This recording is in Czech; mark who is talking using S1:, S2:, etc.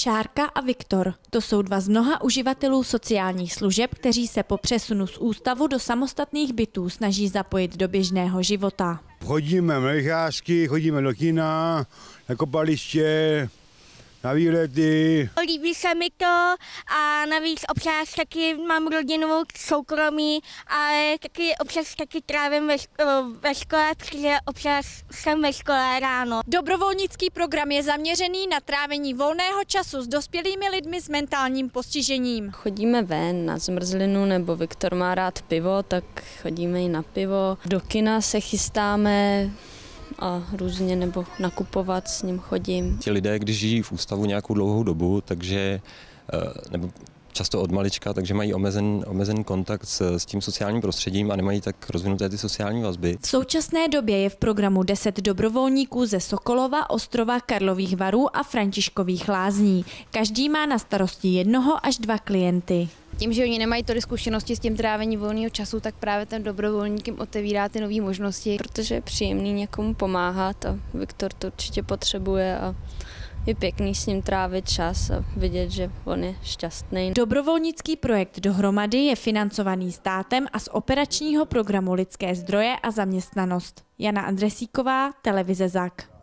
S1: Šárka a Viktor. To jsou dva z mnoha uživatelů sociálních služeb, kteří se po přesunu z ústavu do samostatných bytů snaží zapojit do běžného života.
S2: Chodíme na vycházky, chodíme do kina, na kopaliště, na výlety.
S3: Líbí se mi to a navíc občas taky mám rodinovou soukromí, ale taky občas taky trávím ve škole, protože občas jsem ve škole ráno.
S1: Dobrovolnický program je zaměřený na trávení volného času s dospělými lidmi s mentálním postižením.
S4: Chodíme ven na zmrzlinu, nebo Viktor má rád pivo, tak chodíme i na pivo. Do kina se chystáme a různě, nebo nakupovat s ním chodím.
S5: Ti lidé, když žijí v ústavu nějakou dlouhou dobu, takže nebo často od malička, takže mají omezen kontakt s tím sociálním prostředím a nemají tak rozvinuté ty sociální vazby.
S1: V současné době je v programu 10 dobrovolníků ze Sokolova, Ostrova, Karlových Varů a Františkových Lázní. Každý má na starosti 1 až 2 klienty.
S6: Tím, že oni nemají tolik zkušenosti s tím trávením volného času, tak právě ten dobrovolník jim otevírá ty nové možnosti.
S4: Protože je příjemný někomu pomáhat a Viktor to určitě potřebuje a je pěkný s ním trávit čas a vidět, že on je šťastný.
S1: Dobrovolnický projekt Dohromady je financovaný státem a z operačního programu Lidské zdroje a zaměstnanost. Jana Andresíková, televize ZAK.